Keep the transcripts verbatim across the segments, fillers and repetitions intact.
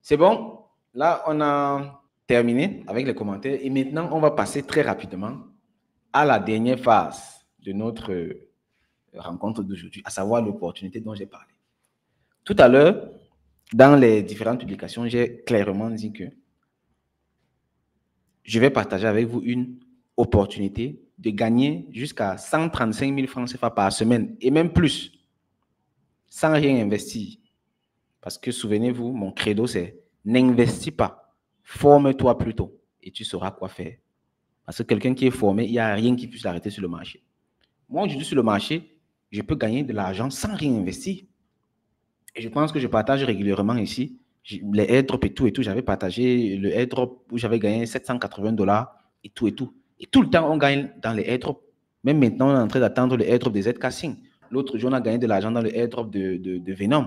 C'est bon? Là, on a terminé avec les commentaires et maintenant, on va passer très rapidement à la dernière phase de notre rencontre d'aujourd'hui, à savoir l'opportunité dont j'ai parlé. Tout à l'heure, dans les différentes publications, j'ai clairement dit que je vais partager avec vous une opportunité de gagner jusqu'à cent trente-cinq mille francs C F A par semaine et même plus, sans rien investir. Parce que souvenez-vous, mon credo, c'est n'investis pas, forme-toi plutôt et tu sauras quoi faire. Parce que quelqu'un qui est formé, il n'y a rien qui puisse l'arrêter sur le marché. Moi, je suis sur le marché, je peux gagner de l'argent sans rien investir. Et je pense que je partage régulièrement ici les airdrops et tout et tout. J'avais partagé le airdrop où j'avais gagné sept cent quatre-vingts dollars et tout et tout. Et tout le temps, on gagne dans les airdrops. Même maintenant, on est en train d'attendre le airdrop des Z K cinq. L'autre jour, on a gagné de l'argent dans le airdrop de, de, de Venom.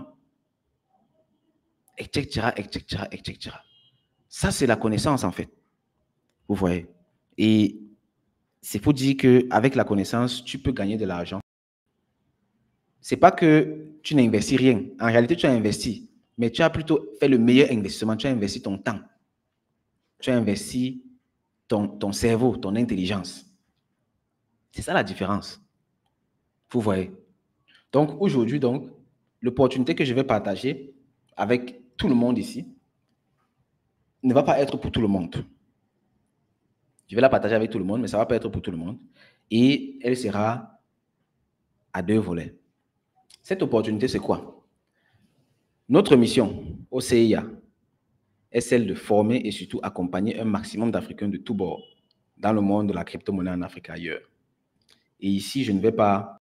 Etc, etc, et cetera. Ça, c'est la connaissance, en fait. Vous voyez. Et c'est pour dire qu'avec la connaissance, tu peux gagner de l'argent. Ce n'est pas que tu n'investis rien. En réalité, tu as investi. Mais tu as plutôt fait le meilleur investissement. Tu as investi ton temps. Tu as investi ton, ton cerveau, ton intelligence. C'est ça la différence. Vous voyez. Donc, aujourd'hui, donc, l'opportunité que je vais partager avec tout le monde ici ne va pas être pour tout le monde. Je vais la partager avec tout le monde, mais ça ne va pas être pour tout le monde. Et elle sera à deux volets. Cette opportunité, c'est quoi? Notre mission au C I A est celle de former et surtout accompagner un maximum d'Africains de tous bords dans le monde de la crypto-monnaie en Afrique et ailleurs. Et ici, je ne vais pas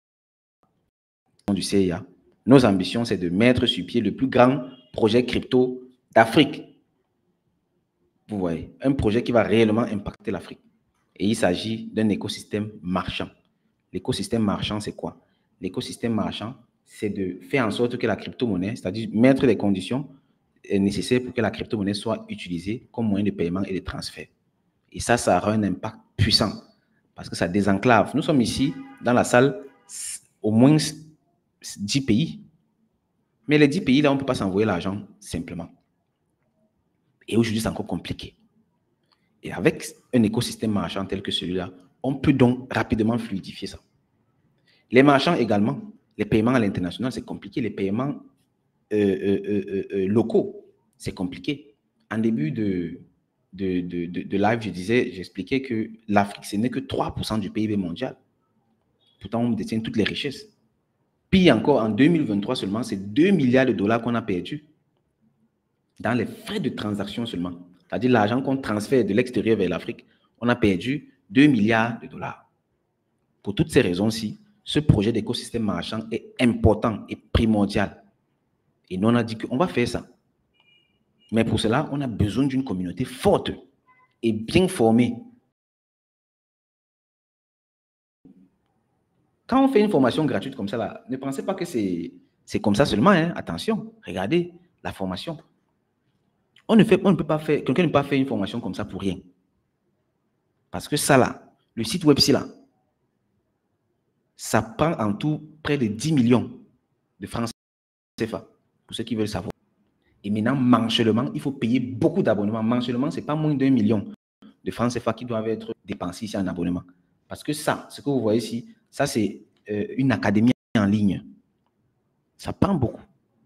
du C I A. Nos ambitions, c'est de mettre sur pied le plus grand projet crypto d'Afrique. Vous voyez, un projet qui va réellement impacter l'Afrique. Et il s'agit d'un écosystème marchand. L'écosystème marchand, c'est quoi? L'écosystème marchand, c'est de faire en sorte que la crypto-monnaie, c'est-à-dire mettre les conditions nécessaires pour que la crypto-monnaie soit utilisée comme moyen de paiement et de transfert. Et ça, ça aura un impact puissant parce que ça désenclave. Nous sommes ici dans la salle, au moins dix pays. Mais les dix pays, là, on ne peut pas s'envoyer l'argent simplement. Et aujourd'hui, c'est encore compliqué. Et avec un écosystème marchand tel que celui-là, on peut donc rapidement fluidifier ça. Les marchands également, les paiements à l'international, c'est compliqué. Les paiements euh, euh, euh, euh, locaux, c'est compliqué. En début de, de, de, de, de live, je disais, j'expliquais que l'Afrique, ce n'est que trois pour cent du P I B mondial. Pourtant, on détient toutes les richesses. Puis encore, en deux mille vingt-trois seulement, c'est deux milliards de dollars qu'on a perdus dans les frais de transaction seulement. C'est-à-dire l'argent qu'on transfère de l'extérieur vers l'Afrique, on a perdu deux milliards de dollars. Pour toutes ces raisons-ci, ce projet d'écosystème marchand est important et primordial. Et nous, on a dit qu'on va faire ça. Mais pour cela, on a besoin d'une communauté forte et bien formée. Quand on fait une formation gratuite comme ça, là, ne pensez pas que c'est comme ça seulement. Hein. Attention, regardez la formation. On ne, fait, on ne peut pas faire, quelqu'un ne peut pas faire une formation comme ça pour rien. Parce que ça là, le site web ci là, ça prend en tout près de dix millions de francs C F A, pour ceux qui veulent savoir. Et maintenant, mensuellement, il faut payer beaucoup d'abonnements. Mensuellement, ce n'est pas moins d'un million de francs C F A qui doivent être dépensés ici en abonnement. Parce que ça, ce que vous voyez ici, ça c'est euh, une académie en ligne. Ça prend beaucoup.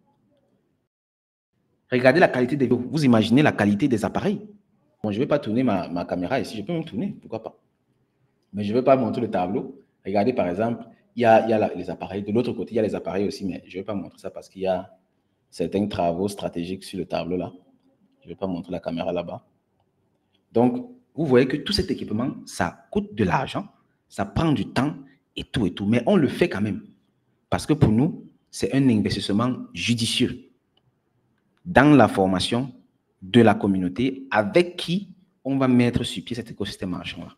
Regardez la qualité des vidéos. Vous imaginez la qualité des appareils. Bon, je ne vais pas tourner ma, ma caméra ici. Je peux même tourner, pourquoi pas. Mais je ne vais pas montrer le tableau. Regardez par exemple, il y a, il y a la, les appareils. De l'autre côté, il y a les appareils aussi, mais je ne vais pas montrer ça parce qu'il y a certains travaux stratégiques sur le tableau là. Je ne vais pas montrer la caméra là-bas. Donc, vous voyez que tout cet équipement, ça coûte de l'argent, ça prend du temps et tout et tout. Mais on le fait quand même. Parce que pour nous, c'est un investissement judicieux dans la formation de la communauté avec qui on va mettre sur pied cet écosystème marchand-là.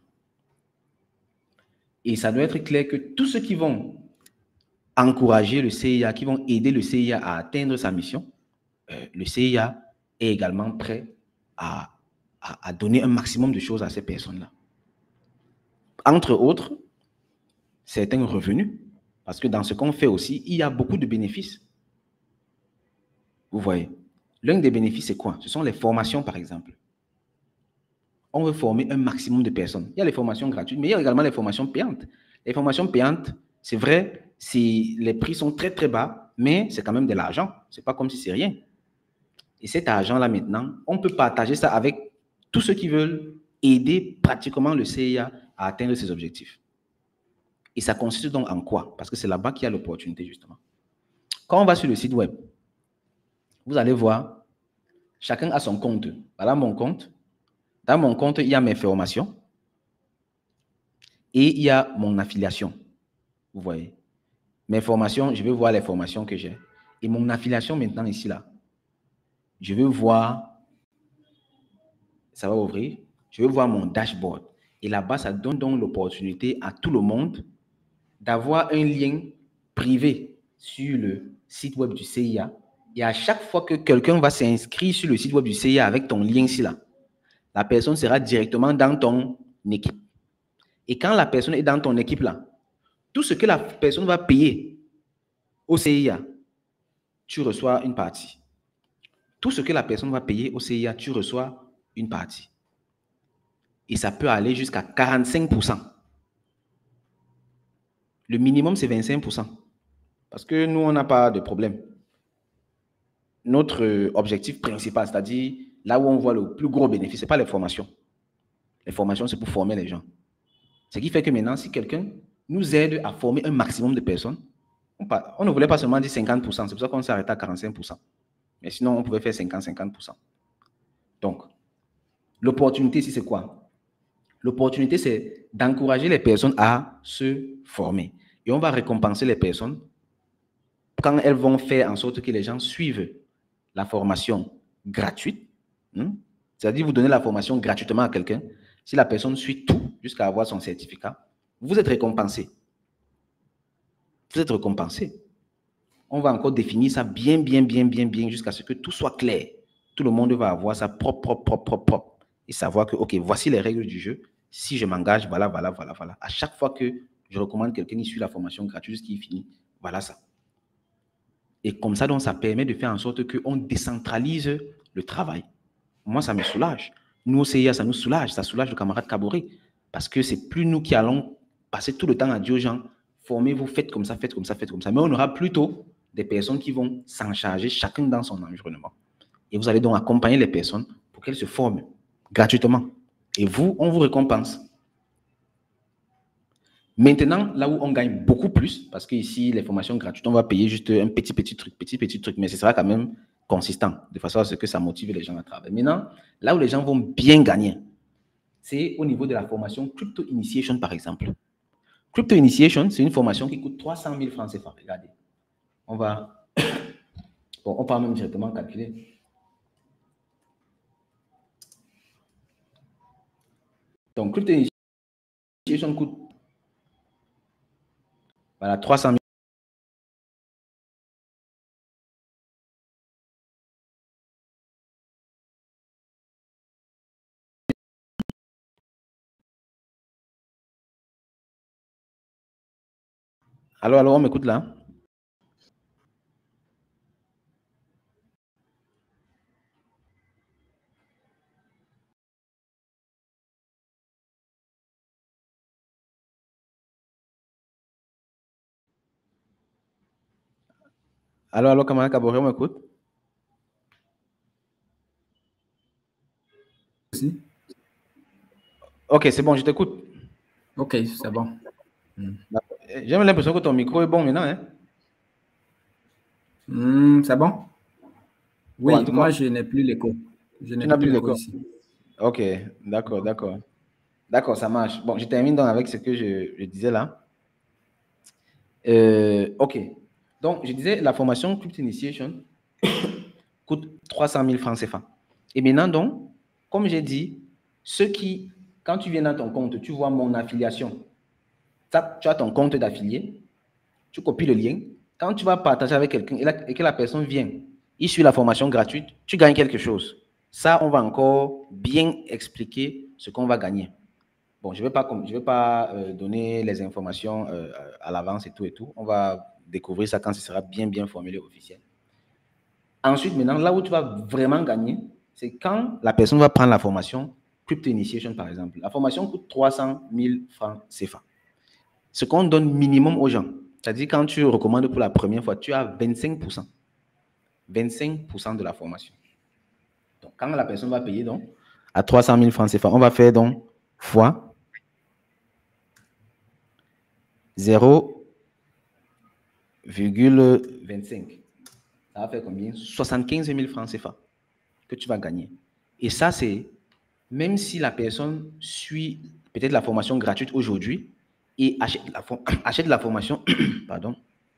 Et ça doit être clair que tous ceux qui vont encourager le C I A, qui vont aider le C I A à atteindre sa mission, euh, le C I A est également prêt à, à, à donner un maximum de choses à ces personnes-là. Entre autres, certains revenus, parce que dans ce qu'on fait aussi, il y a beaucoup de bénéfices. Vous voyez. L'un des bénéfices, c'est quoi? Ce sont les formations, par exemple. On veut former un maximum de personnes. Il y a les formations gratuites, mais il y a également les formations payantes. Les formations payantes, c'est vrai, les prix sont très, très bas, mais c'est quand même de l'argent. Ce n'est pas comme si c'est rien. Et cet argent-là, maintenant, on peut partager ça avec tous ceux qui veulent aider pratiquement le C I A à atteindre ses objectifs. Et ça consiste donc en quoi? Parce que c'est là-bas qu'il y a l'opportunité, justement. Quand on va sur le site web, vous allez voir, chacun a son compte. Voilà mon compte. Dans mon compte, il y a mes formations et il y a mon affiliation. Vous voyez? Mes formations, je vais voir les formations que j'ai. Et mon affiliation maintenant ici, là, je vais voir, ça va ouvrir, je vais voir mon dashboard. Et là-bas, ça donne donc l'opportunité à tout le monde d'avoir un lien privé sur le site web du C I A. Et à chaque fois que quelqu'un va s'inscrire sur le site web du C I A avec ton lien ici, là, la personne sera directement dans ton équipe. Et quand la personne est dans ton équipe, là, tout ce que la personne va payer au C I A, tu reçois une partie. Tout ce que la personne va payer au C I A, tu reçois une partie. Et ça peut aller jusqu'à quarante-cinq pour cent. Le minimum, c'est vingt-cinq pour cent. Parce que nous, on n'a pas de problème. Notre objectif principal, c'est-à-dire là où on voit le plus gros bénéfice, ce n'est pas les formations. Les formations, c'est pour former les gens. Ce qui fait que maintenant, si quelqu'un nous aide à former un maximum de personnes, on, on ne voulait pas seulement dire cinquante pour cent, c'est pour ça qu'on s'est arrêté à quarante-cinq pour cent. Mais sinon, on pouvait faire cinquante à cinquante pour cent. Donc, l'opportunité ici, c'est quoi? L'opportunité, c'est d'encourager les personnes à se former. Et on va récompenser les personnes quand elles vont faire en sorte que les gens suivent la formation gratuite. Hein? C'est-à-dire, vous donnez la formation gratuitement à quelqu'un. Si la personne suit tout jusqu'à avoir son certificat, vous êtes récompensé. Vous êtes récompensé. On va encore définir ça bien, bien, bien, bien, bien, jusqu'à ce que tout soit clair. Tout le monde va avoir ça propre, propre, propre, propre, propre. Et savoir que, OK, voici les règles du jeu. Si je m'engage, voilà, voilà, voilà, voilà. À chaque fois que je recommande quelqu'un qui suit la formation gratuite jusqu'à finit, voilà ça. Et comme ça, donc, ça permet de faire en sorte qu'on décentralise le travail. Moi, ça me soulage. Nous, au C I A, ça nous soulage. Ça soulage le camarade Kaboré. Parce que c'est plus nous qui allons passer tout le temps à dire aux gens, formez-vous, faites comme ça, faites comme ça, faites comme ça. Mais on aura plutôt des personnes qui vont s'en charger, chacun dans son environnement. Et vous allez donc accompagner les personnes pour qu'elles se forment gratuitement. Et vous, on vous récompense. Maintenant, là où on gagne beaucoup plus, parce qu'ici, les formations gratuites, on va payer juste un petit, petit truc, petit, petit truc, mais ce sera quand même consistant, de façon à ce que ça motive les gens à travailler. Maintenant, là où les gens vont bien gagner, c'est au niveau de la formation Crypto Initiation, par exemple. Crypto Initiation, c'est une formation qui coûte trois cent mille francs C F A. Regardez. On va... Bon, on peut même directement calculer. Donc, Crypto Initiation coûte... Voilà, trois cent mille. Allô, allô, on m'écoute là? Allô, allô, camarade Kaboré, on m'écoute? Si. Ok, c'est bon, je t'écoute. Ok, c'est bon. Hmm. J'ai l'impression que ton micro est bon maintenant. Hein? Hmm, c'est bon? Oui, bon, moi, cas, je n'ai plus l'écho. Je n'ai tu n'as plus plus l'écho l'écho. ici. Ok, d'accord, d'accord. D'accord, ça marche. Bon, je termine donc avec ce que je, je disais là. Euh, ok. Donc, je disais, la formation Crypto Initiation coûte trois cent mille francs C F A. Et maintenant, donc, comme j'ai dit, ceux qui, quand tu viens dans ton compte, tu vois mon affiliation. Tu as ton compte d'affilié, tu copies le lien. Quand tu vas partager avec quelqu'un et, et que la personne vient, il suit la formation gratuite, tu gagnes quelque chose. Ça, on va encore bien expliquer ce qu'on va gagner. Bon, je ne vais pas, je vais pas euh, donner les informations euh, à l'avance et tout et tout. On va découvrir ça quand ce sera bien, bien formulé officiel. Ensuite, maintenant, là où tu vas vraiment gagner, c'est quand la personne va prendre la formation Crypto Initiation, par exemple. La formation coûte trois cent mille francs C F A. Ce qu'on donne minimum aux gens, c'est-à-dire quand tu recommandes pour la première fois, tu as vingt-cinq pour cent. vingt-cinq pour cent de la formation. Donc, quand la personne va payer donc, à trois cent mille francs C F A, on va faire donc fois zéro virgule vingt-cinq. Ça va faire combien? soixante-quinze mille francs C F A que tu vas gagner. Et ça, c'est même si la personne suit peut-être la formation gratuite aujourd'hui et achète la, achète la formation, pardon.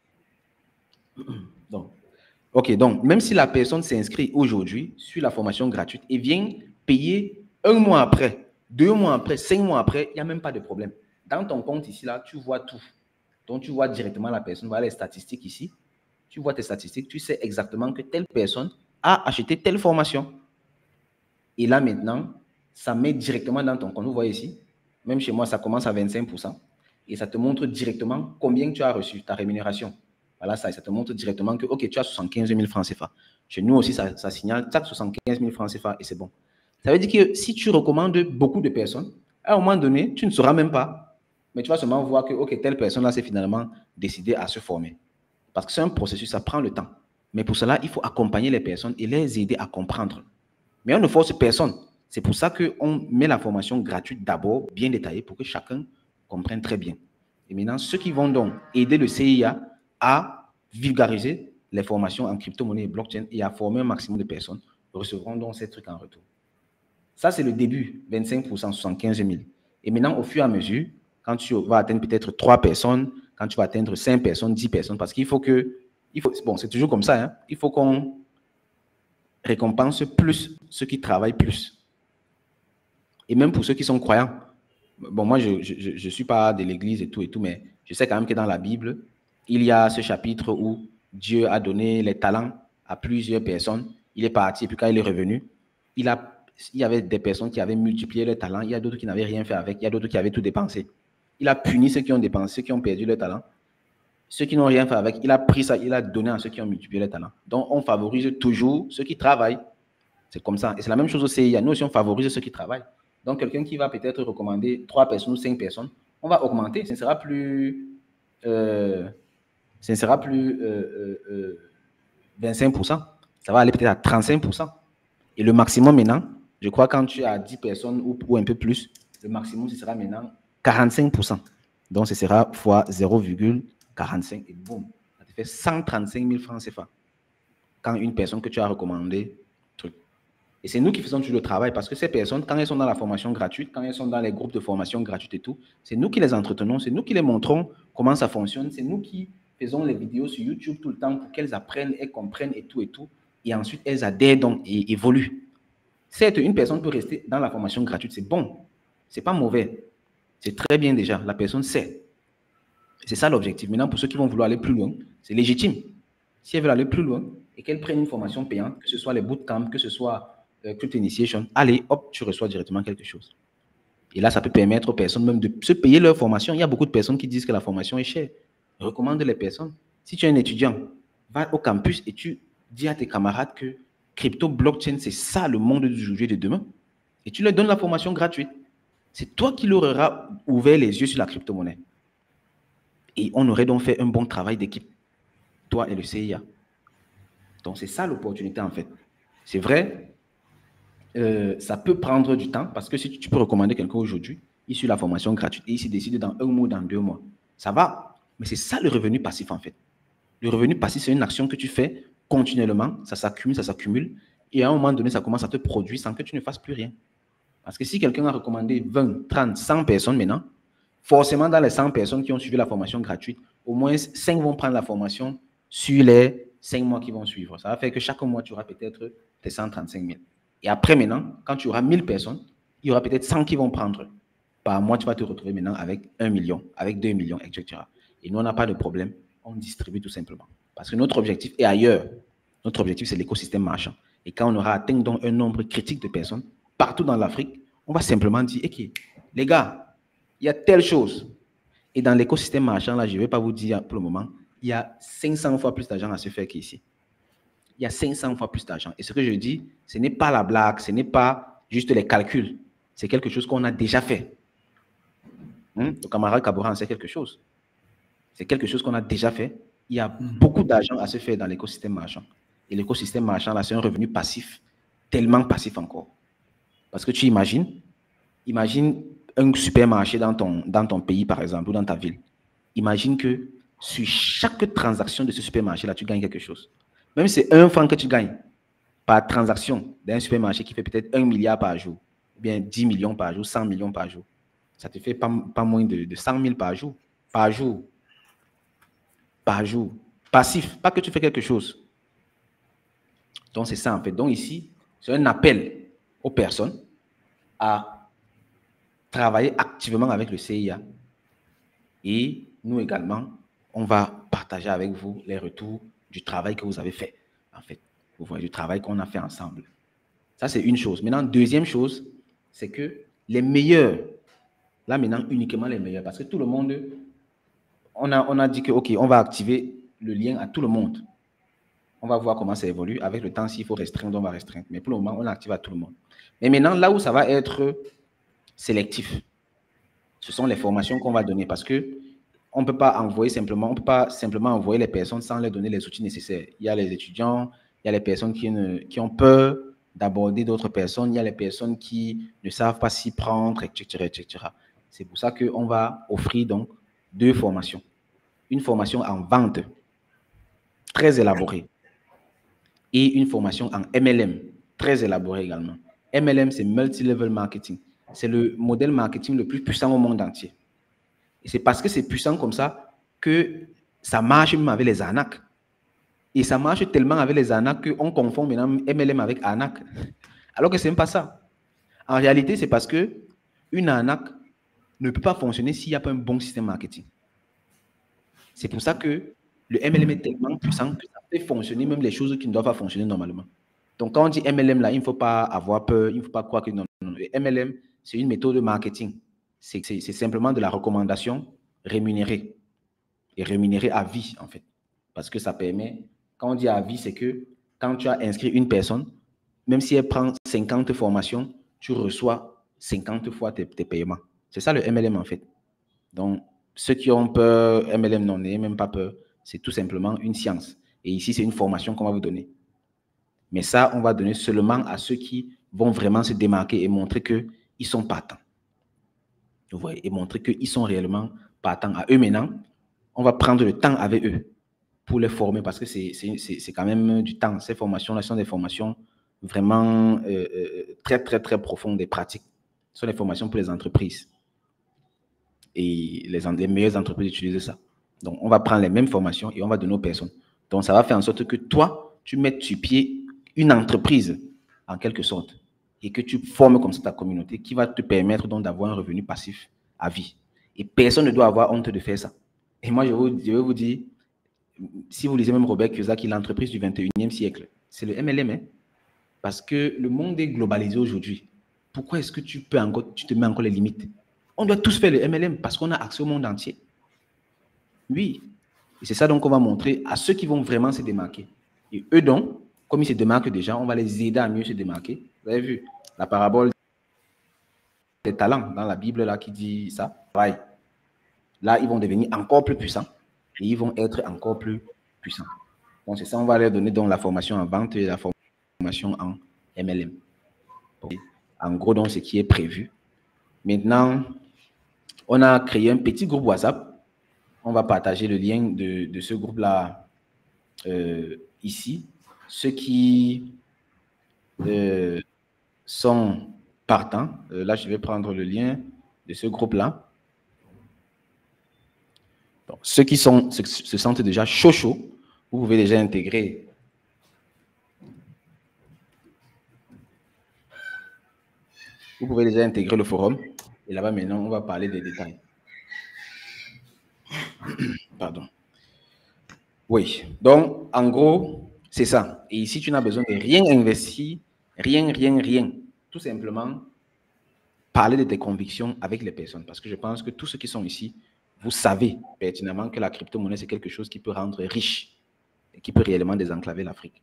Donc, ok, donc même si la personne s'inscrit aujourd'hui, suit la formation gratuite et vient payer un mois après, deux mois après, cinq mois après, il n'y a même pas de problème. Dans ton compte ici, là, tu vois tout. Donc, tu vois directement la personne, voilà les statistiques ici. Tu vois tes statistiques, tu sais exactement que telle personne a acheté telle formation. Et là, maintenant, ça met directement dans ton compte. Vous voyez ici, même chez moi, ça commence à vingt-cinq pour cent. Et ça te montre directement combien tu as reçu, ta rémunération. Voilà, ça, ça te montre directement que, OK, tu as soixante-quinze mille francs C F A. Chez nous aussi, ça, ça signale, tu as soixante-quinze mille francs C F A et c'est bon. Ça veut dire que si tu recommandes beaucoup de personnes, à un moment donné, tu ne sauras même pas. Mais tu vas seulement voir que, OK, telle personne-là s'est finalement décidée à se former. Parce que c'est un processus, ça prend le temps. Mais pour cela, il faut accompagner les personnes et les aider à comprendre. Mais on ne force personne. C'est pour ça qu'on met la formation gratuite d'abord, bien détaillée, pour que chacun comprenne très bien. Et maintenant, ceux qui vont donc aider le C I A à vulgariser les formations en crypto-monnaie et blockchain et à former un maximum de personnes recevront donc ces trucs en retour. Ça, c'est le début, vingt-cinq pour cent, soixante-quinze mille. Et maintenant, au fur et à mesure, quand tu vas atteindre peut-être trois personnes, quand tu vas atteindre cinq personnes, dix personnes, parce qu'il faut que, il faut, bon, c'est toujours comme ça, hein, il faut qu'on récompense plus ceux qui travaillent plus. Et même pour ceux qui sont croyants. Bon, moi, je ne je, suis pas de l'église et tout et tout, mais je sais quand même que dans la Bible, il y a ce chapitre où Dieu a donné les talents à plusieurs personnes. Il est parti et puis quand il est revenu, il, a, il y avait des personnes qui avaient multiplié leurs talents. Il y a d'autres qui n'avaient rien fait avec. Il y a d'autres qui avaient tout dépensé. Il a puni ceux qui ont dépensé, ceux qui ont perdu leur talent. Ceux qui n'ont rien fait avec, il a pris ça, il a donné à ceux qui ont multiplié leurs talents. Donc, on favorise toujours ceux qui travaillent. C'est comme ça. Et c'est la même chose au C I A. Nous aussi, on favorise ceux qui travaillent. Donc, quelqu'un qui va peut-être recommander trois personnes ou cinq personnes, on va augmenter. Ce ne sera plus, euh, ce ne sera plus euh, euh, vingt-cinq pour cent. Ça va aller peut-être à trente-cinq pour cent. Et le maximum maintenant, je crois quand tu as dix personnes ou, ou un peu plus, le maximum, ce sera maintenant quarante-cinq pour cent. Donc, ce sera fois zéro virgule quarante-cinq et boum, ça te fait cent trente-cinq mille francs C F A. Quand une personne que tu as recommandée, truc. Et c'est nous qui faisons toujours le travail parce que ces personnes, quand elles sont dans la formation gratuite, quand elles sont dans les groupes de formation gratuite et tout, c'est nous qui les entretenons, c'est nous qui les montrons comment ça fonctionne, c'est nous qui faisons les vidéos sur YouTube tout le temps pour qu'elles apprennent, elles comprennent et tout et tout. Et ensuite, elles adhèrent donc et évoluent. Certes, une personne peut rester dans la formation gratuite, c'est bon, c'est pas mauvais, c'est très bien déjà, la personne sait. C'est ça l'objectif. Maintenant, pour ceux qui vont vouloir aller plus loin, c'est légitime. Si elles veulent aller plus loin et qu'elles prennent une formation payante, que ce soit les bootcamps, que ce soit euh, Crypto Initiation, allez, hop, tu reçois directement quelque chose. Et là, ça peut permettre aux personnes même de se payer leur formation. Il y a beaucoup de personnes qui disent que la formation est chère. Recommande les personnes. Si tu es un étudiant, va au campus et tu dis à tes camarades que crypto, blockchain, c'est ça le monde d'aujourd'hui et de demain. Et tu leur donnes la formation gratuite. C'est toi qui leur auras ouvert les yeux sur la crypto-monnaie. Et on aurait donc fait un bon travail d'équipe, toi et le C I A. Donc, c'est ça l'opportunité, en fait. C'est vrai, euh, ça peut prendre du temps, parce que si tu peux recommander quelqu'un aujourd'hui, il suit la formation gratuite, et il se décide dans un mois, dans deux mois. Ça va, mais c'est ça le revenu passif, en fait. Le revenu passif, c'est une action que tu fais continuellement, ça s'accumule, ça s'accumule, et à un moment donné, ça commence à te produire sans que tu ne fasses plus rien. Parce que si quelqu'un a recommandé vingt, trente, cent personnes maintenant, forcément, dans les cent personnes qui ont suivi la formation gratuite, au moins cinq vont prendre la formation sur les cinq mois qui vont suivre. Ça va faire que chaque mois, tu auras peut-être tes cent trente-cinq mille. Et après, maintenant, quand tu auras mille personnes, il y aura peut-être cent qui vont prendre. Par mois, tu vas te retrouver maintenant avec un million, avec deux millions, et cetera. Et nous, on n'a pas de problème. On distribue tout simplement. Parce que notre objectif est ailleurs. Notre objectif, c'est l'écosystème marchand. Et quand on aura atteint donc un nombre critique de personnes partout dans l'Afrique, on va simplement dire, OK, les gars, il y a telle chose. Et dans l'écosystème marchand, là, je ne vais pas vous dire pour le moment, il y a cinq cents fois plus d'argent à se faire qu'ici. il y a cinq cents fois plus d'argent. Et ce que je dis, ce n'est pas la blague, ce n'est pas juste les calculs. C'est quelque chose qu'on a déjà fait. Hum? Le camarade Kabouran sait quelque chose. C'est quelque chose qu'on a déjà fait. Il y a beaucoup d'argent à se faire dans l'écosystème marchand. Et l'écosystème marchand, là, c'est un revenu passif, tellement passif encore. Parce que tu imagines, imagine un supermarché dans ton, dans ton pays, par exemple, ou dans ta ville. Imagine que sur chaque transaction de ce supermarché-là, tu gagnes quelque chose. Même si c'est un franc que tu gagnes par transaction d'un supermarché qui fait peut-être un milliard par jour, ou bien dix millions par jour, cent millions par jour, ça te fait pas, pas moins de, de cent mille par jour. Par jour. Par jour. Passif, pas que tu fais quelque chose. Donc, c'est ça en fait. Donc, ici, c'est un appel aux personnes à travailler activement avec le C I A. Et nous également, on va partager avec vous les retours du travail que vous avez fait, en fait. Vous voyez, du travail qu'on a fait ensemble. Ça, c'est une chose. Maintenant, deuxième chose, c'est que les meilleurs, là maintenant, uniquement les meilleurs, parce que tout le monde, on a, on a dit que, OK, on va activer le lien à tout le monde. On va voir comment ça évolue. Avec le temps, s'il faut restreindre, on va restreindre. Mais pour le moment, on active à tout le monde. Mais maintenant, là où ça va être sélectif, ce sont les formations qu'on va donner parce que on ne peut pas envoyer simplement, on peut pas simplement envoyer les personnes sans leur donner les outils nécessaires. Il y a les étudiants, il y a les personnes qui, ne, qui ont peur d'aborder d'autres personnes, il y a les personnes qui ne savent pas s'y prendre, et cetera, et cetera. C'est pour ça qu'on va offrir donc deux formations. Une formation en vente très élaborée et une formation en M L M très élaborée également. M L M, c'est Multi-Level Marketing. C'est le modèle marketing le plus puissant au monde entier. Et c'est parce que c'est puissant comme ça que ça marche même avec les arnaques. Et ça marche tellement avec les arnaques qu'on confond maintenant M L M avec arnaque. Alors que ce n'est pas ça. En réalité, c'est parce qu'une arnaque ne peut pas fonctionner s'il n'y a pas un bon système marketing. C'est pour ça que le M L M est tellement puissant que ça fait fonctionner même les choses qui ne doivent pas fonctionner normalement. Donc, quand on dit M L M, là, il ne faut pas avoir peur, il ne faut pas croire que non, non, non. Le M L M, c'est une méthode de marketing. C'est simplement de la recommandation rémunérée. Et rémunérée à vie, en fait. Parce que ça permet, quand on dit à vie, c'est que quand tu as inscrit une personne, même si elle prend cinquante formations, tu reçois cinquante fois tes, tes paiements. C'est ça le M L M, en fait. Donc, ceux qui ont peur, M L M, non, n'ayez même pas peur. C'est tout simplement une science. Et ici, c'est une formation qu'on va vous donner. Mais ça, on va donner seulement à ceux qui vont vraiment se démarquer et montrer qu'ils sont partants. Vous voyez, et montrer qu'ils sont réellement partants. À eux maintenant, on va prendre le temps avec eux pour les former parce que c'est quand même du temps. Ces formations-là sont des formations vraiment euh, euh, très, très, très profondes et pratiques. Ce sont des formations pour les entreprises. Et les, les meilleures entreprises utilisent ça. Donc, on va prendre les mêmes formations et on va donner aux personnes. Donc, ça va faire en sorte que toi, tu mettes sur pied une entreprise, en quelque sorte, et que tu formes comme ça ta communauté qui va te permettre donc d'avoir un revenu passif à vie. Et personne ne doit avoir honte de faire ça. Et moi, je, vous, je vais vous dire, si vous lisez même Robert Kiyosaki, l'entreprise du vingt et unième siècle, c'est le M L M, hein? Parce que le monde est globalisé aujourd'hui. Pourquoi est-ce que tu, peux encore, tu te mets encore les limites? On doit tous faire le M L M parce qu'on a accès au monde entier. Oui. Et c'est ça donc qu'on va montrer à ceux qui vont vraiment se démarquer. Et eux donc, comme ils se démarquent déjà, on va les aider à mieux se démarquer. Vous avez vu la parabole des talents dans la Bible là qui dit ça. Ouais. Là, ils vont devenir encore plus puissants et ils vont être encore plus puissants. Donc, c'est ça, on va leur donner donc la formation en vente et la formation en M L M. Okay. En gros, donc, ce qui est prévu. Maintenant, on a créé un petit groupe WhatsApp. On va partager le lien de, de ce groupe-là euh, ici. Ceux qui euh, sont partants, euh, là, je vais prendre le lien de ce groupe-là. Ceux qui sont, se, se sentent déjà chaud chaud, vous pouvez déjà intégrer vous pouvez déjà intégrer le forum. Et là-bas, maintenant, on va parler des détails. Pardon. Oui. Donc, en gros, c'est ça. Et ici, tu n'as besoin de rien investir, rien, rien, rien. Tout simplement, parler de tes convictions avec les personnes. Parce que je pense que tous ceux qui sont ici, vous savez pertinemment que la crypto-monnaie, c'est quelque chose qui peut rendre riche et qui peut réellement désenclaver l'Afrique.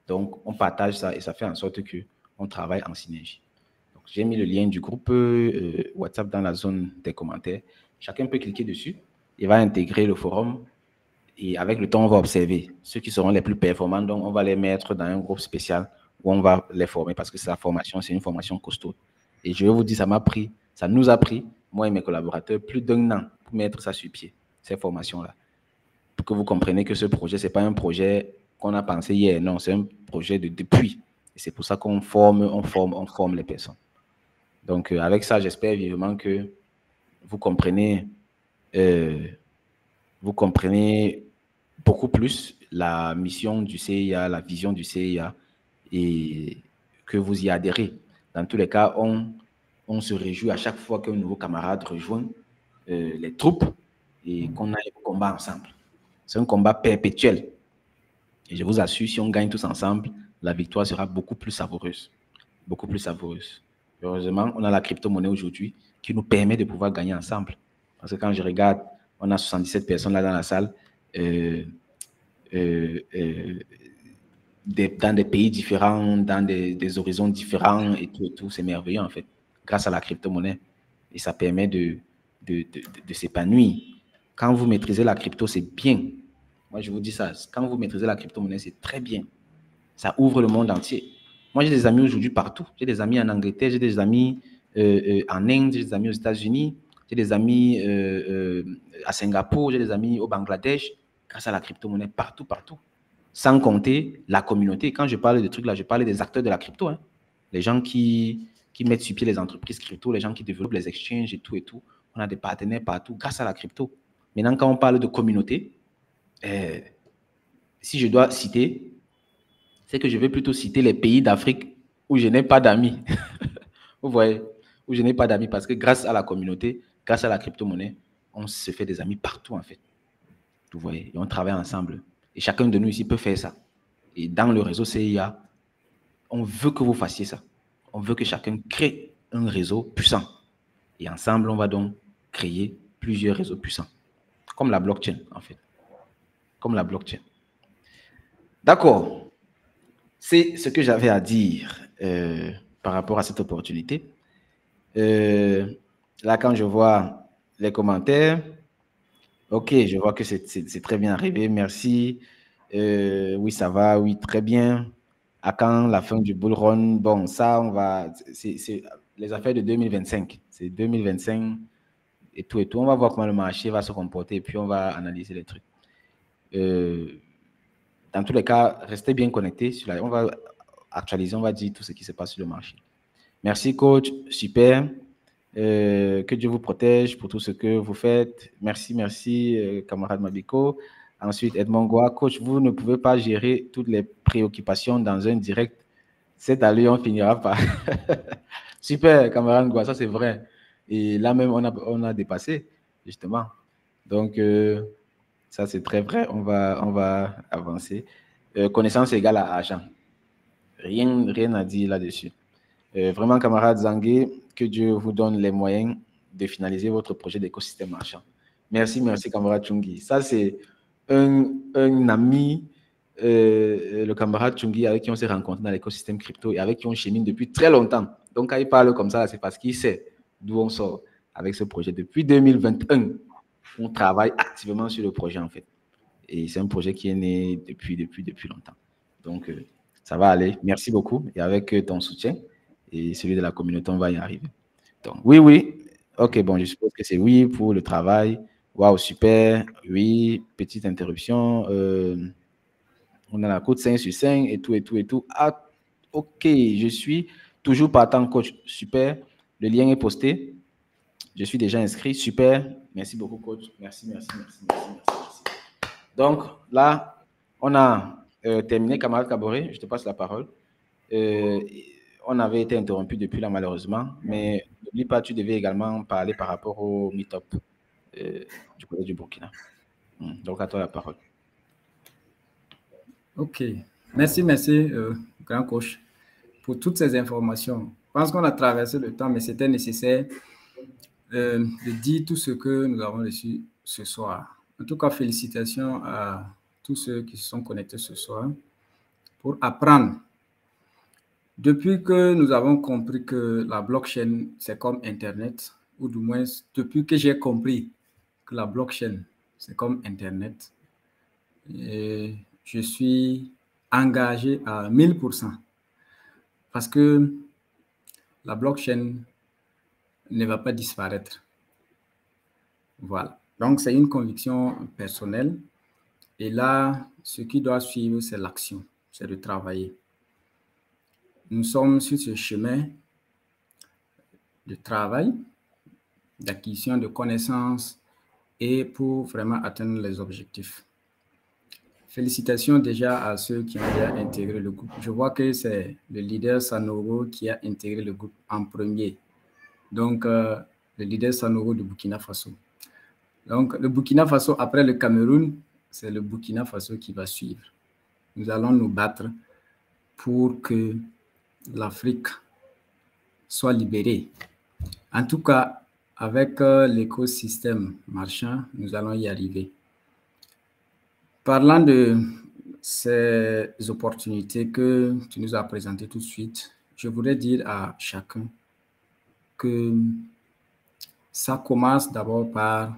Donc, on partage ça et ça fait en sorte qu'on travaille en synergie. J'ai mis le lien du groupe euh, WhatsApp dans la zone des commentaires. Chacun peut cliquer dessus. Il va intégrer le forum et avec le temps, on va observer ceux qui seront les plus performants. Donc, on va les mettre dans un groupe spécial où on va les former parce que c'est la formation, c'est une formation costaud. Et je vais vous dire, ça m'a pris, ça nous a pris, moi et mes collaborateurs, plus d'un an pour mettre ça sur pied, ces formations-là. Pour que vous compreniez que ce projet, ce n'est pas un projet qu'on a pensé hier. Non, c'est un projet de depuis. Et c'est pour ça qu'on forme, on forme, on forme les personnes. Donc, euh, avec ça, j'espère vivement que vous comprenez, euh, vous comprenez beaucoup plus la mission du C I A, la vision du C I A et que vous y adhérez. Dans tous les cas, on, on se réjouit à chaque fois qu'un nouveau camarade rejoint euh, les troupes et qu'on aille au combat ensemble. C'est un combat perpétuel. Et je vous assure, si on gagne tous ensemble, la victoire sera beaucoup plus savoureuse. Beaucoup plus savoureuse. Heureusement, on a la crypto-monnaie aujourd'hui qui nous permet de pouvoir gagner ensemble. Parce que quand je regarde, on a soixante-dix-sept personnes là dans la salle, euh, euh, euh, des, dans des pays différents, dans des, des horizons différents et tout, et tout. C'est merveilleux en fait, grâce à la crypto-monnaie. Et ça permet de, de, de, de, de s'épanouir. Quand vous maîtrisez la crypto, c'est bien. Moi, je vous dis ça. Quand vous maîtrisez la crypto-monnaie, c'est très bien. Ça ouvre le monde entier. Moi, j'ai des amis aujourd'hui partout. J'ai des amis en Angleterre, j'ai des amis euh, euh, en Inde, j'ai des amis aux États-Unis, j'ai des amis euh, euh, à Singapour, j'ai des amis au Bangladesh, grâce à la crypto-monnaie, partout, partout. Sans compter la communauté. Quand je parle de trucs là, je parle des acteurs de la crypto. Hein. Les gens qui, qui mettent sur pied les entreprises crypto, les gens qui développent les exchanges et tout et tout. On a des partenaires partout grâce à la crypto. Maintenant, quand on parle de communauté, euh, si je dois citer, c'est que je vais plutôt citer les pays d'Afrique où je n'ai pas d'amis. Vous voyez, où je n'ai pas d'amis parce que grâce à la communauté, grâce à la crypto-monnaie, on se fait des amis partout en fait. Vous voyez, et on travaille ensemble. Et chacun de nous ici peut faire ça. Et dans le réseau C I A, on veut que vous fassiez ça. On veut que chacun crée un réseau puissant. Et ensemble, on va donc créer plusieurs réseaux puissants. Comme la blockchain, en fait. Comme la blockchain. D'accord. C'est ce que j'avais à dire euh, par rapport à cette opportunité. Euh, là, quand je vois les commentaires, ok, je vois que c'est très bien arrivé, merci. Euh, oui, ça va, oui, très bien. À quand la fin du bull run? Bon, ça, on va... C'est les affaires de deux mille vingt-cinq. C'est deux mille vingt-cinq et tout et tout. On va voir comment le marché va se comporter et puis on va analyser les trucs. Euh, dans tous les cas, restez bien connectés. Sur la, on va actualiser, on va dire tout ce qui se passe sur le marché. Merci, coach. Super. Euh, que Dieu vous protège pour tout ce que vous faites. Merci, merci, euh, camarade Mabiko. Ensuite, Edmond Goa. Coach, vous ne pouvez pas gérer toutes les préoccupations dans un direct. Cette allure, on finira par... Super, camarade Goa, ça c'est vrai. Et là même, on a, on a dépassé, justement. Donc, euh, ça c'est très vrai. On va, on va avancer. Euh, connaissance égale à argent. Rien, rien à dire là-dessus. Euh, vraiment, camarade Zangué, que Dieu vous donne les moyens de finaliser votre projet d'écosystème marchand. Merci, merci, camarade Chungi. Ça, c'est un, un ami, euh, le camarade Chungi, avec qui on s'est rencontré dans l'écosystème crypto et avec qui on chemine depuis très longtemps. Donc, quand il parle comme ça, c'est parce qu'il sait d'où on sort avec ce projet. Depuis deux mille vingt et un, on travaille activement sur le projet, en fait. Et c'est un projet qui est né depuis, depuis, depuis longtemps. Donc, euh, ça va aller. Merci beaucoup. Et avec ton soutien et celui de la communauté, on va y arriver. Donc, oui, oui. OK, bon, je suppose que c'est oui pour le travail. Waouh, super. Oui, petite interruption. Euh, on a la cote cinq sur cinq et tout, et tout, et tout. Ah, OK, je suis toujours partant, coach. Super. Le lien est posté. Je suis déjà inscrit. Super. Merci beaucoup, coach. Merci, merci, merci, merci, merci. Donc, là, on a euh, terminé, camarade Kaboré. Je te passe la parole. Euh, on avait été interrompu depuis là, malheureusement, mais n'oublie pas, tu devais également parler par rapport au meet-up euh, du côté du Burkina. Donc, à toi la parole. Ok. Merci, merci, euh, grand coach, pour toutes ces informations. Je pense qu'on a traversé le temps, mais c'était nécessaire euh, de dire tout ce que nous avons reçu ce soir. En tout cas, félicitations à tous ceux qui se sont connectés ce soir pour apprendre. Depuis que nous avons compris que la blockchain, c'est comme Internet, ou du moins, depuis que j'ai compris que la blockchain, c'est comme Internet, et je suis engagé à mille pour cent parce que la blockchain ne va pas disparaître. Voilà. Donc, c'est une conviction personnelle. Et là, ce qui doit suivre, c'est l'action, c'est de travailler. Nous sommes sur ce chemin de travail, d'acquisition de connaissances et pour vraiment atteindre les objectifs. Félicitations déjà à ceux qui ont déjà intégré le groupe. Je vois que c'est le leader Sanogo qui a intégré le groupe en premier. Donc, euh, le leader Sanogo du Burkina Faso. Donc, le Burkina Faso, après le Cameroun, c'est le Burkina Faso qui va suivre. Nous allons nous battre pour que l'Afrique soit libérée. En tout cas, avec euh, l'écosystème marchand, nous allons y arriver. Parlant de ces opportunités que tu nous as présentées tout de suite, je voudrais dire à chacun que ça commence d'abord par,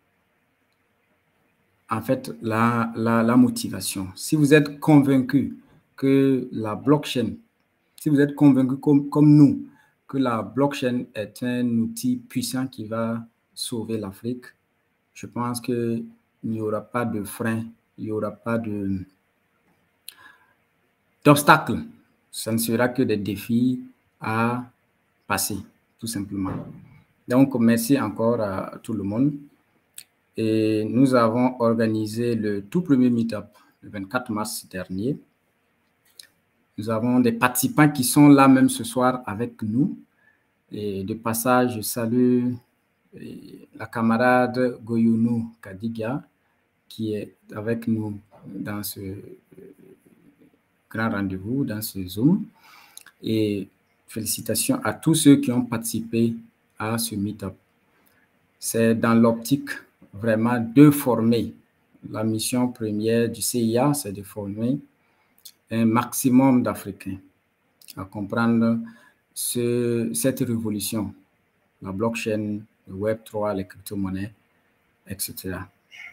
en fait, la, la, la motivation. Si vous êtes convaincu que la blockchain, si vous êtes convaincu comme, comme nous, que la blockchain est un outil puissant qui va sauver l'Afrique, je pense qu'il n'y aura pas de frein, il n'y aura pas de d'obstacles. Ça ne sera que des défis à passer, tout simplement. Donc, merci encore à tout le monde. Et nous avons organisé le tout premier meet-up le vingt-quatre mars dernier. Nous avons des participants qui sont là même ce soir avec nous. Et de passage, je salue la camarade Goyounou Kadiga qui est avec nous dans ce grand rendez-vous, dans ce Zoom. Et félicitations à tous ceux qui ont participé à ce meet-up. C'est dans l'optique vraiment de former. La mission première du C I A, c'est de former un maximum d'Africains à comprendre ce, cette révolution, la blockchain, le web trois, les crypto-monnaies, et cetera.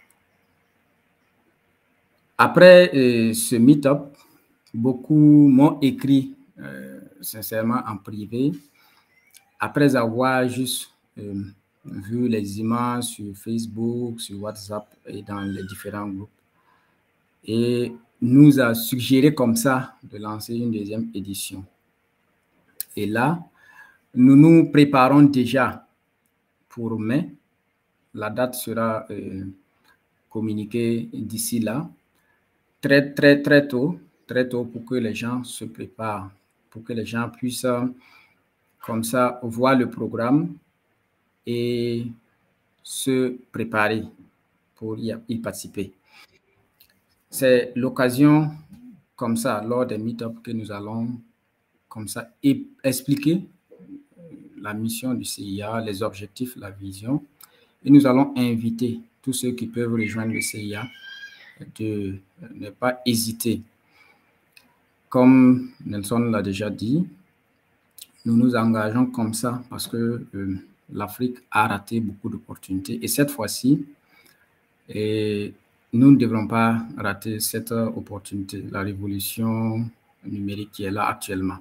Après euh, ce meet-up, beaucoup m'ont écrit euh, sincèrement en privé, après avoir juste euh, vu les images sur Facebook, sur WhatsApp et dans les différents groupes. Et nous a suggéré comme ça de lancer une deuxième édition. Et là, nous nous préparons déjà pour mai. La date sera euh, communiquée d'ici là, très, très, très tôt, très tôt pour que les gens se préparent, pour que les gens puissent comme ça voir le programme et se préparer pour y, y participer. C'est l'occasion comme ça, lors des meet-ups, que nous allons comme ça et expliquer la mission du C I A, les objectifs, la vision. Et nous allons inviter tous ceux qui peuvent rejoindre le C I A de ne pas hésiter. Comme Nelson l'a déjà dit, nous nous engageons comme ça parce que euh, l'Afrique a raté beaucoup d'opportunités. Et cette fois-ci, et nous ne devrons pas rater cette opportunité, la révolution numérique qui est là actuellement.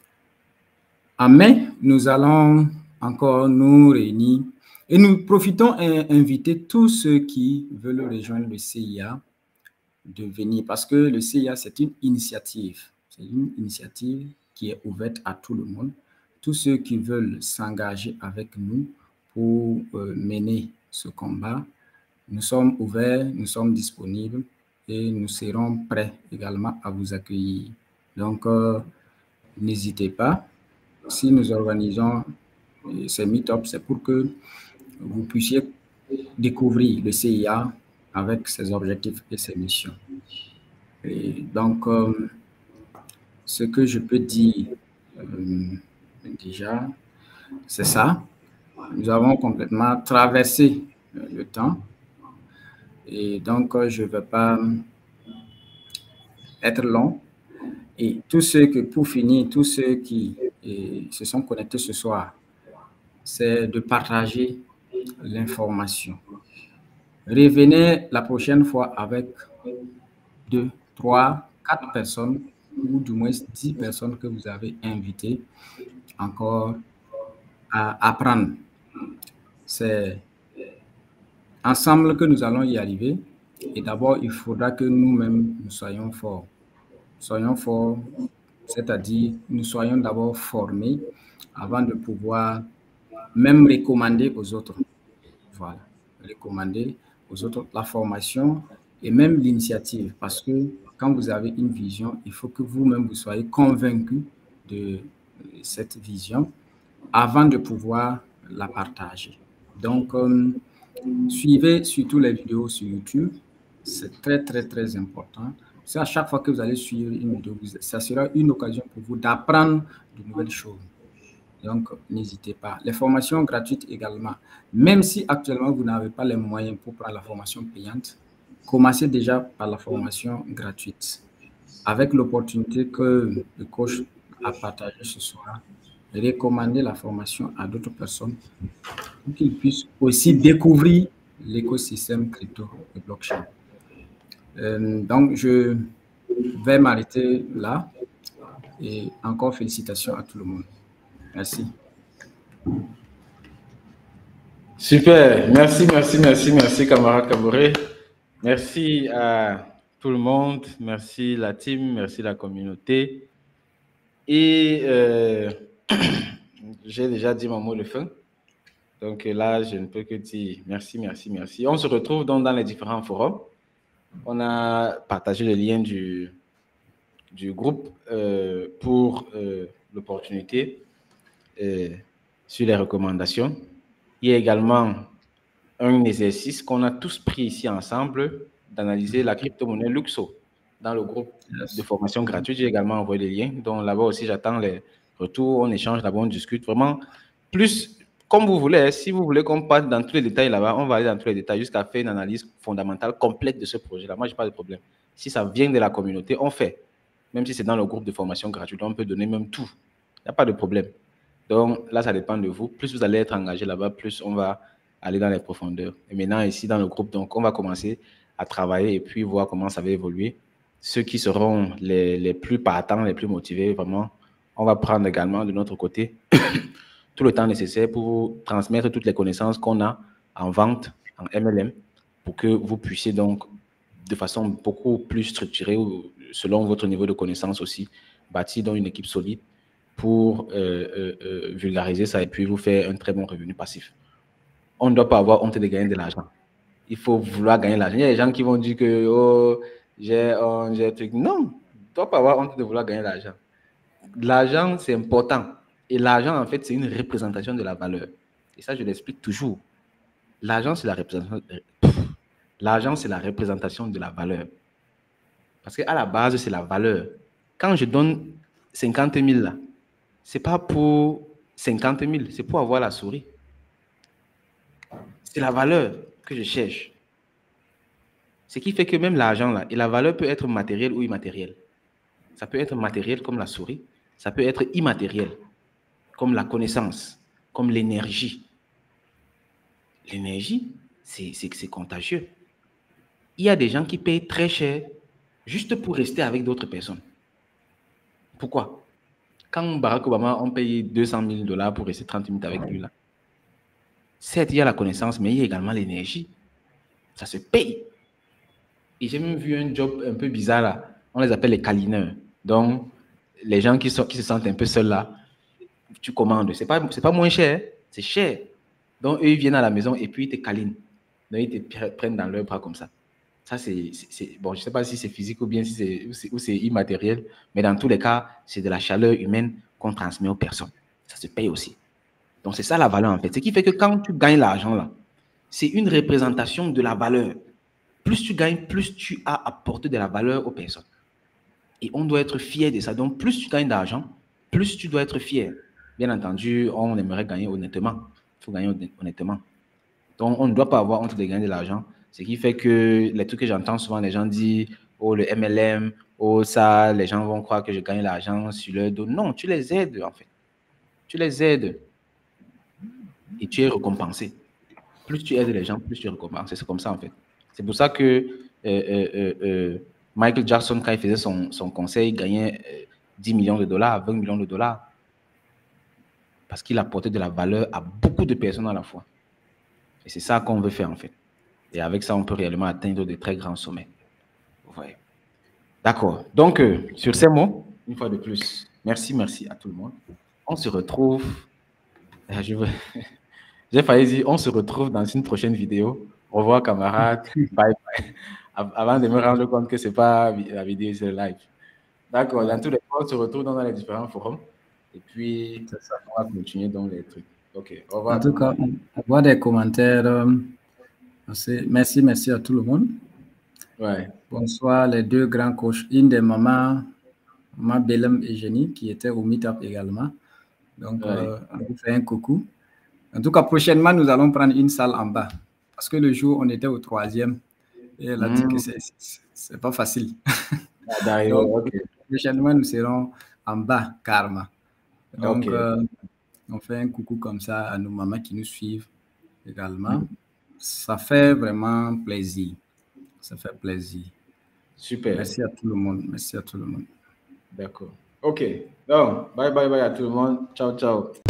En mai, nous allons encore nous réunir et nous profitons à inviter tous ceux qui veulent rejoindre le C I A de venir parce que le C I A, c'est une initiative. C'est une initiative qui est ouverte à tout le monde. Tous ceux qui veulent s'engager avec nous pour euh, mener ce combat, nous sommes ouverts, nous sommes disponibles et nous serons prêts également à vous accueillir. Donc, euh, n'hésitez pas. Si nous organisons ces meet-ups, c'est pour que vous puissiez découvrir le C I A avec ses objectifs et ses missions. Et donc, euh, ce que je peux dire euh, déjà, c'est ça. Nous avons complètement traversé le temps. Et donc, je ne vais pas être long. Et tous ceux que, pour finir, tous ceux qui et, se sont connectés ce soir, c'est de partager l'information. Revenez la prochaine fois avec deux, trois, quatre personnes ou du moins dix personnes que vous avez invitées encore à apprendre. C'est ensemble que nous allons y arriver. Et d'abord, il faudra que nous-mêmes, nous soyons forts. Soyons forts, c'est-à-dire nous soyons d'abord formés avant de pouvoir même recommander aux autres. Voilà, recommander aux autres la formation et même l'initiative. Parce que quand vous avez une vision, il faut que vous-même vous soyez convaincus de cette vision avant de pouvoir la partager. Donc, euh, suivez surtout les vidéos sur YouTube. C'est très, très, très important. C'est à chaque fois que vous allez suivre une vidéo, ça sera une occasion pour vous d'apprendre de nouvelles choses. Donc, n'hésitez pas. Les formations gratuites également. Même si actuellement, vous n'avez pas les moyens pour prendre la formation payante, commencez déjà par la formation gratuite. Avec l'opportunité que le coach a partagé ce soir, recommander la formation à d'autres personnes pour qu'ils puissent aussi découvrir l'écosystème crypto et blockchain. Euh, donc, je vais m'arrêter là et encore félicitations à tout le monde. Merci. Super. Merci, merci, merci, merci, camarade Kaboré. Merci à tout le monde. Merci la team. Merci la communauté. Et euh, j'ai déjà dit mon mot de fin. Donc là, je ne peux que dire merci, merci, merci. On se retrouve donc dans les différents forums. On a partagé le lien du, du groupe euh, pour euh, l'opportunité euh, sur les recommandations. Il y a également un exercice qu'on a tous pris ici ensemble d'analyser la crypto-monnaie Luxo dans le groupe yes. de formation gratuite. J'ai également envoyé les liens. Donc là-bas aussi, j'attends les retours. On échange là-bas, on discute vraiment plus comme vous voulez. Si vous voulez qu'on parte dans tous les détails là-bas, on va aller dans tous les détails jusqu'à faire une analyse fondamentale complète de ce projet-là. Moi, je n'ai pas de problème. Si ça vient de la communauté, on fait. Même si c'est dans le groupe de formation gratuite, on peut donner même tout. Il n'y a pas de problème. Donc là, ça dépend de vous. Plus vous allez être engagé là-bas, plus on va aller dans les profondeurs. Et maintenant, ici, dans le groupe, donc, on va commencer à travailler et puis voir comment ça va évoluer. Ceux qui seront les, les plus partants, les plus motivés, vraiment, on va prendre également de notre côté tout le temps nécessaire pour vous transmettre toutes les connaissances qu'on a en vente, en M L M, pour que vous puissiez donc, de façon beaucoup plus structurée, selon votre niveau de connaissance aussi, bâtir donc une équipe solide pour euh, euh, euh, vulgariser ça et puis vous faire un très bon revenu passif. On ne doit pas avoir honte de gagner de l'argent. Il faut vouloir gagner de l'argent. Il y a des gens qui vont dire que oh, j'ai oh, un truc. Non, tu ne dois pas avoir honte de vouloir gagner de l'argent. L'argent, c'est important. Et l'argent, en fait, c'est une représentation de la valeur. Et ça, je l'explique toujours. L'argent, c'est la représentation. L'argent, c'est la représentation de la valeur. Parce qu'à la base, c'est la valeur. Quand je donne cinquante mille là, ce n'est pas pour cinquante mille, c'est pour avoir la souris. C'est la valeur que je cherche. Ce qui fait que même l'argent là, et la valeur peut être matérielle ou immatérielle. Ça peut être matériel comme la souris, ça peut être immatériel comme la connaissance, comme l'énergie. L'énergie, c'est contagieux. Il y a des gens qui payent très cher juste pour rester avec d'autres personnes. Pourquoi? Quand Barack Obama, on paye deux cent mille dollars pour rester trente minutes avec lui, là. Certes, il y a la connaissance, mais il y a également l'énergie. Ça se paye. Et j'ai même vu un job un peu bizarre, là. On les appelle les câlineurs. Donc, les gens qui, sont, qui se sentent un peu seuls, là, tu commandes. Ce n'est pas, c'est pas moins cher, c'est cher. Donc, eux, ils viennent à la maison et puis ils te câlinent. Donc, ils te prennent dans leurs bras comme ça. Ça, c'est... Bon, je ne sais pas si c'est physique ou bien si c'est, ou c'est immatériel, mais dans tous les cas, c'est de la chaleur humaine qu'on transmet aux personnes. Ça se paye aussi. Donc, c'est ça la valeur, en fait. Ce qui fait que quand tu gagnes l'argent, là, c'est une représentation de la valeur. Plus tu gagnes, plus tu as apporté de la valeur aux personnes. Et on doit être fier de ça. Donc, plus tu gagnes d'argent, plus tu dois être fier. Bien entendu, on aimerait gagner honnêtement. Il faut gagner honnêtement. Donc, on ne doit pas avoir honte de gagner de l'argent. Ce qui fait que les trucs que j'entends souvent, les gens disent « Oh, le M L M, oh ça, les gens vont croire que je gagne l'argent sur leur dos. Non, tu les aides en fait. Tu les aides et tu es récompensé. Plus tu aides les gens, plus tu es récompensé. C'est comme ça en fait. C'est pour ça que euh, euh, euh, euh, Michael Jackson, quand il faisait son, son conseil, il gagnait euh, dix millions de dollars, vingt millions de dollars. Parce qu'il apportait de la valeur à beaucoup de personnes à la fois. Et c'est ça qu'on veut faire en fait. Et avec ça, on peut réellement atteindre de très grands sommets. Vous voyez. D'accord. Donc, euh, sur ces mots, une fois de plus, merci, merci à tout le monde. On se retrouve. Je veux... J'ai failli dire, on se retrouve dans une prochaine vidéo. Au revoir, camarades. Bye bye. Avant de me rendre compte que ce n'est pas la vidéo, c'est le live. D'accord. Dans tous les cas, on se retrouve dans les différents forums. Et puis, on va continuer dans les trucs. OK. Au revoir. En tout cas, on voit des commentaires. Euh, merci, merci à tout le monde. Ouais. Bonsoir, les deux grands coachs. Une des mamans, maman Belém et Jenny, qui étaient au meet-up également. Donc, ouais. euh, on vous fait un coucou. En tout cas, prochainement, nous allons prendre une salle en bas. Parce que le jour, on était au troisième. Et elle a mmh. dit que c'est pas facile. Ah, donc, okay. Prochainement, nous serons en bas, karma. Donc, okay. euh, on fait un coucou comme ça à nos mamans qui nous suivent également. Mmh. Ça fait vraiment plaisir. Ça fait plaisir. Super. Merci à tout le monde. Merci à tout le monde. D'accord. OK. Donc, bye bye bye à tout le monde. Ciao, ciao.